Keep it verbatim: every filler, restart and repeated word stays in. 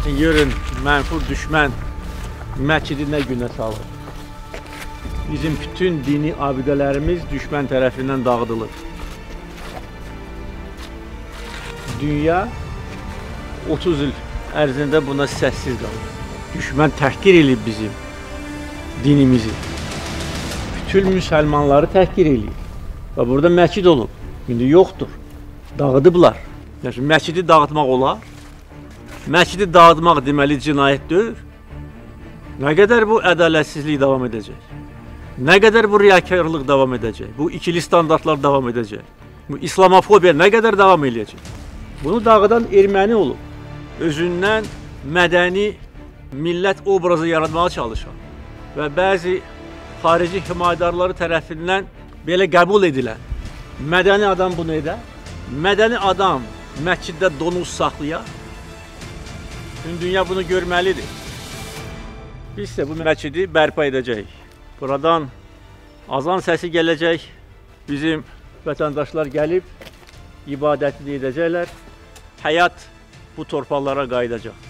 Görün, mənfur düşmən məscidi nə günə salır. Bizim bütün dini abidələrimiz düşmən tərəfindən dağıdılır. Dünya otuz il ərzində buna səssiz qalır. Düşmən təhqir edib bizim dinimizi. Bütün müsəlmanları təhqir edib. Və burada məscid olub. İndi yoxdur. Dağıdıblar. Yəni, məscidi dağıtmaq olar. Məscidi dağıtmaq deməli cinayət deyil. Nə qədər bu ədalətsizlik davam edəcək? Nə qədər bu riyakarlıq davam edəcək? Bu ikili standartlar davam edəcək? Bu İslamofobiya nə qədər davam edəcək? Bunu dağıdan erməni olub. Özündən mədəni millət obrazı yaratmağa çalışan və bəzi xarici himayədarları tərəfindən belə qəbul edilən mədəni adam bunu edər. Mədəni adam məsciddə donuz saxlayar. Bütün dünya bunu görməlidir. Biz isə bu məscidi bərpa edəcəyik. Buradan azan səsi gələcək. Bizim vətəndaşlar gəlib ibadətini edəcəklər. Həyat bu torpaqlara qayıdacaq.